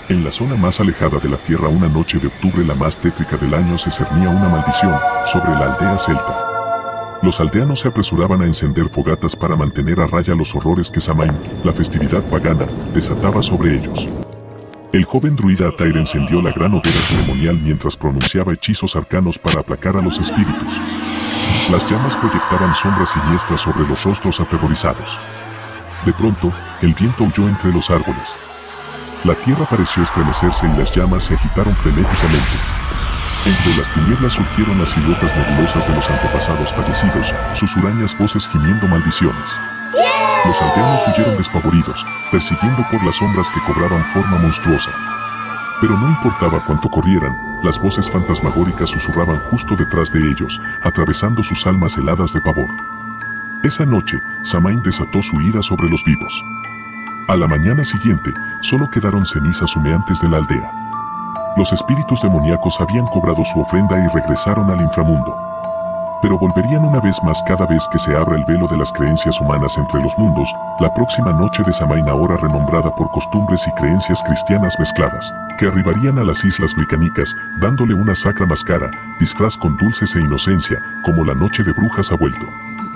En la zona más alejada de la tierra, una noche de octubre, la más tétrica del año, se cernía una maldición sobre la aldea celta. Los aldeanos se apresuraban a encender fogatas para mantener a raya los horrores que Samhain, la festividad pagana, desataba sobre ellos. El joven druida Atair encendió la gran hoguera ceremonial mientras pronunciaba hechizos arcanos para aplacar a los espíritus. Las llamas proyectaban sombras siniestras sobre los rostros aterrorizados. De pronto, el viento huyó entre los árboles. La tierra pareció estremecerse y las llamas se agitaron frenéticamente. Entre las tinieblas surgieron las siluetas nebulosas de los antepasados fallecidos, sus hurañas voces gimiendo maldiciones. Los aldeanos huyeron despavoridos, persiguiendo por las sombras que cobraban forma monstruosa. Pero no importaba cuánto corrieran, las voces fantasmagóricas susurraban justo detrás de ellos, atravesando sus almas heladas de pavor. Esa noche, Samhain desató su ira sobre los vivos. A la mañana siguiente, solo quedaron cenizas humeantes de la aldea. Los espíritus demoníacos habían cobrado su ofrenda y regresaron al inframundo. Pero volverían una vez más cada vez que se abra el velo de las creencias humanas entre los mundos, la próxima noche de Samhain, ahora renombrada por costumbres y creencias cristianas mezcladas, que arribarían a las islas británicas, dándole una sacra máscara, disfraz con dulces e inocencia, como la noche de brujas ha vuelto.